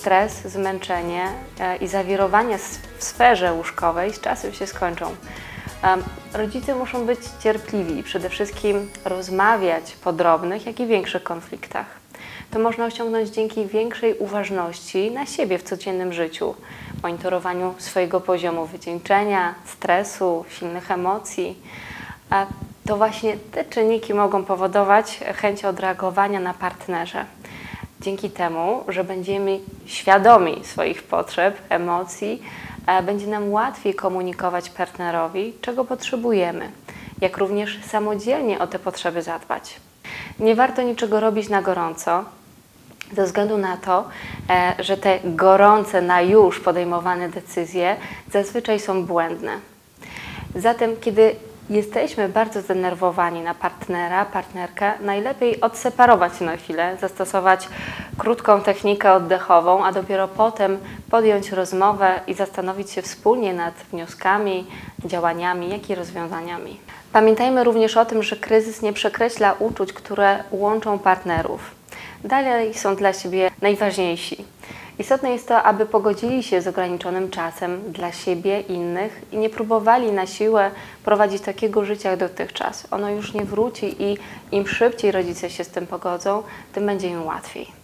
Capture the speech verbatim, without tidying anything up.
stres, zmęczenie i zawirowania w sferze łóżkowej z czasem się skończą. Rodzice muszą być cierpliwi i przede wszystkim rozmawiać po drobnych, jak i większych konfliktach. To można osiągnąć dzięki większej uważności na siebie w codziennym życiu, monitorowaniu swojego poziomu wycieńczenia, stresu, silnych emocji. A to właśnie te czynniki mogą powodować chęć odreagowania na partnerze. Dzięki temu, że będziemy świadomi swoich potrzeb, emocji, będzie nam łatwiej komunikować partnerowi, czego potrzebujemy, jak również samodzielnie o te potrzeby zadbać. Nie warto niczego robić na gorąco, ze względu na to, że te gorące na już podejmowane decyzje zazwyczaj są błędne. Zatem, kiedy jesteśmy bardzo zdenerwowani na partnera, partnerkę, najlepiej odseparować się na chwilę, zastosować krótką technikę oddechową, a dopiero potem podjąć rozmowę i zastanowić się wspólnie nad wnioskami, działaniami, jak i rozwiązaniami. Pamiętajmy również o tym, że kryzys nie przekreśla uczuć, które łączą partnerów. Dalej są dla siebie najważniejsi. Istotne jest to, aby pogodzili się z ograniczonym czasem dla siebie, innych i nie próbowali na siłę prowadzić takiego życia jak dotychczas. Ono już nie wróci i im szybciej rodzice się z tym pogodzą, tym będzie im łatwiej.